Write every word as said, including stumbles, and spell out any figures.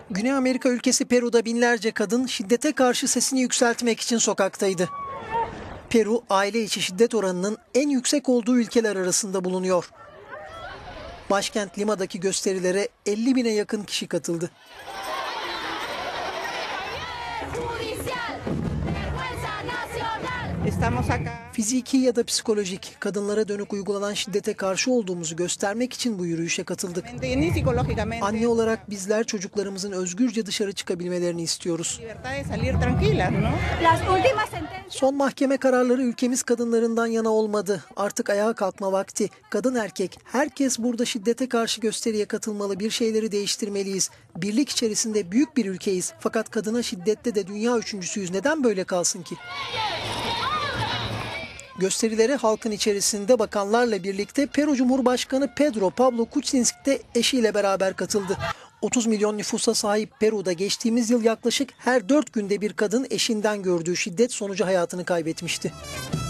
Güney Amerika ülkesi Peru'da binlerce kadın şiddete karşı sesini yükseltmek için sokaktaydı. Peru, aile içi şiddet oranının en yüksek olduğu ülkeler arasında bulunuyor. Başkent Lima'daki gösterilere elli bine yakın kişi katıldı. Fiziki ya da psikolojik, kadınlara dönük uygulanan şiddete karşı olduğumuzu göstermek için bu yürüyüşe katıldık. Anne olarak bizler çocuklarımızın özgürce dışarı çıkabilmelerini istiyoruz. Son mahkeme kararları ülkemiz kadınlarından yana olmadı. Artık ayağa kalkma vakti. Kadın erkek, herkes burada şiddete karşı gösteriye katılmalı, bir şeyleri değiştirmeliyiz. Birlik içerisinde büyük bir ülkeyiz. Fakat kadına şiddette de dünya üçüncüsüyüz. Neden böyle kalsın ki? Gösterilere halkın içerisinde bakanlarla birlikte Peru Cumhurbaşkanı Pedro Pablo Kuczynski de eşiyle beraber katıldı. otuz milyon nüfusa sahip Peru'da geçtiğimiz yıl yaklaşık her dört günde bir kadın eşinden gördüğü şiddet sonucu hayatını kaybetmişti.